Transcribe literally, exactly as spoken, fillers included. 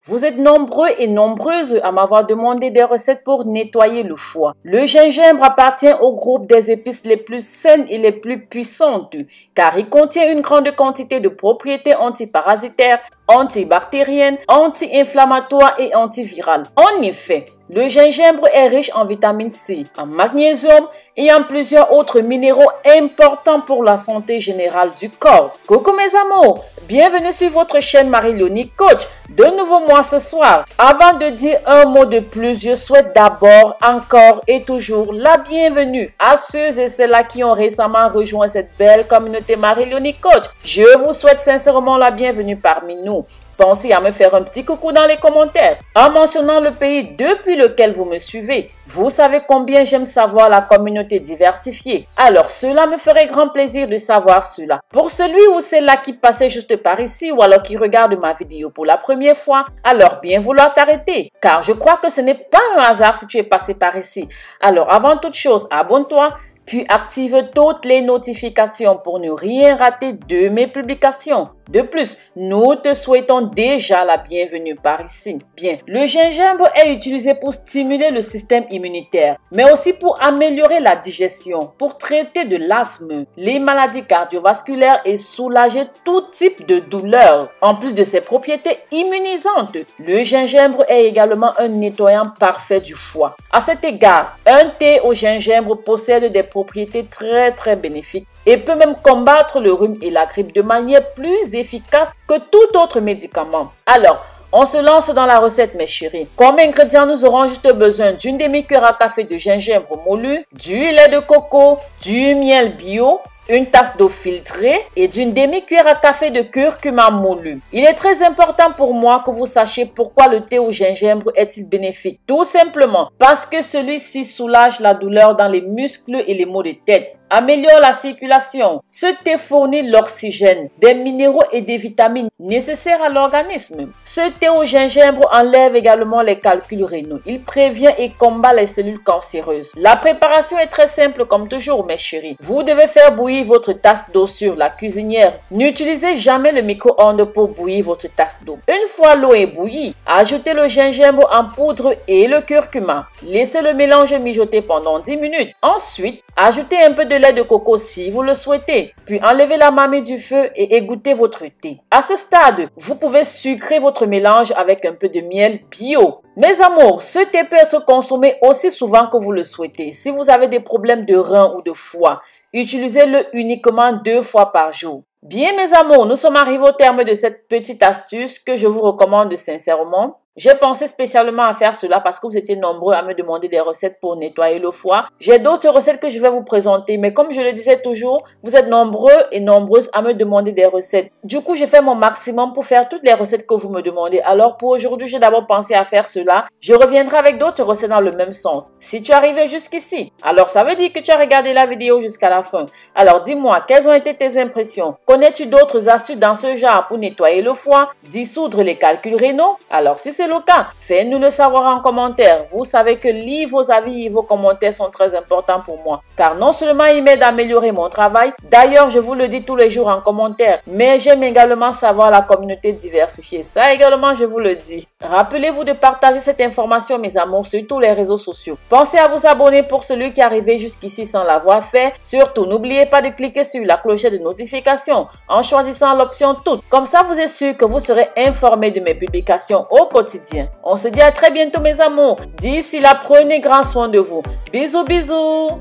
Vous êtes nombreux et nombreuses à m'avoir demandé des recettes pour nettoyer le foie. Le gingembre appartient au groupe des épices les plus saines et les plus puissantes car il contient une grande quantité de propriétés antiparasitaires, antibactériennes, anti-inflammatoires et antivirales. En effet, le gingembre est riche en vitamine C, en magnésium et en plusieurs autres minéraux importants pour la santé générale du corps. Coucou mes amours, bienvenue sur votre chaîne Marie-Léonie Coach. De nouveau moi ce soir. Avant de dire un mot de plus, je souhaite d'abord, encore et toujours la bienvenue à ceux et celles-là qui ont récemment rejoint cette belle communauté Marie-Léonie Coach. Je vous souhaite sincèrement la bienvenue parmi nous. Pensez à me faire un petit coucou dans les commentaires en mentionnant le pays depuis lequel vous me suivez. Vous savez combien j'aime savoir la communauté diversifiée. Alors cela me ferait grand plaisir de savoir cela. Pour celui ou celle-là qui passait juste par ici ou alors qui regarde ma vidéo pour la première fois, alors bien vouloir t'arrêter. Car je crois que ce n'est pas un hasard si tu es passé par ici. Alors avant toute chose, abonne-toi. Puis active toutes les notifications pour ne rien rater de mes publications. De plus, nous te souhaitons déjà la bienvenue par ici. Bien, le gingembre est utilisé pour stimuler le système immunitaire, mais aussi pour améliorer la digestion, pour traiter de l'asthme, les maladies cardiovasculaires et soulager tout type de douleur. En plus de ses propriétés immunisantes, le gingembre est également un nettoyant parfait du foie. À cet égard, un thé au gingembre possède des propriétés très très bénéfiques et peut même combattre le rhume et la grippe de manière plus efficace que tout autre médicament. Alors, on se lance dans la recette mes chéris. Comme ingrédients, nous aurons juste besoin d'une demi-cuillère à café de gingembre moulu, du lait de coco, du miel bio, une tasse d'eau filtrée et d'une demi-cuillère à café de curcuma moulu. Il est très important pour moi que vous sachiez pourquoi le thé au gingembre est-il bénéfique. Tout simplement parce que celui-ci soulage la douleur dans les muscles et les maux de tête, améliore la circulation. Ce thé fournit l'oxygène, des minéraux et des vitamines nécessaires à l'organisme. Ce thé au gingembre enlève également les calculs rénaux. Il prévient et combat les cellules cancéreuses. La préparation est très simple comme toujours mes chéris. Vous devez faire bouillir votre tasse d'eau sur la cuisinière. N'utilisez jamais le micro-ondes pour bouillir votre tasse d'eau. Une fois l'eau est bouillie, ajoutez le gingembre en poudre et le curcuma. Laissez le mélange mijoter pendant dix minutes. Ensuite, ajoutez un peu de lait de coco si vous le souhaitez. Puis enlevez la marmite du feu et égouttez votre thé. À ce stade, vous pouvez sucrer votre mélange avec un peu de miel bio. Mes amours, ce thé peut être consommé aussi souvent que vous le souhaitez. Si vous avez des problèmes de rein ou de foie, utilisez-le uniquement deux fois par jour. Bien mes amours, nous sommes arrivés au terme de cette petite astuce que je vous recommande sincèrement. J'ai pensé spécialement à faire cela parce que vous étiez nombreux à me demander des recettes pour nettoyer le foie. J'ai d'autres recettes que je vais vous présenter, mais comme je le disais toujours, vous êtes nombreux et nombreuses à me demander des recettes. Du coup, j'ai fait mon maximum pour faire toutes les recettes que vous me demandez. Alors pour aujourd'hui, j'ai d'abord pensé à faire cela. Je reviendrai avec d'autres recettes dans le même sens. Si tu es arrivé jusqu'ici, alors ça veut dire que tu as regardé la vidéo jusqu'à la fin. Alors dis-moi, quelles ont été tes impressions? Connais-tu d'autres astuces dans ce genre pour nettoyer le foie, dissoudre les calculs rénaux? Alors si c'est le cas, faites-nous le savoir en commentaire. Vous savez que lire vos avis et vos commentaires sont très importants pour moi. Car non seulement ils m'aident à améliorer mon travail, d'ailleurs je vous le dis tous les jours en commentaire, mais j'aime également savoir la communauté diversifiée. Ça également je vous le dis. Rappelez-vous de partager cette information mes amours sur tous les réseaux sociaux. Pensez à vous abonner pour celui qui est arrivé jusqu'ici sans l'avoir fait. Surtout n'oubliez pas de cliquer sur la clochette de notification en choisissant l'option toutes. Comme ça vous êtes sûr que vous serez informé de mes publications au quotidien. On se dit à très bientôt mes amours. D'ici là, prenez grand soin de vous. Bisous bisous.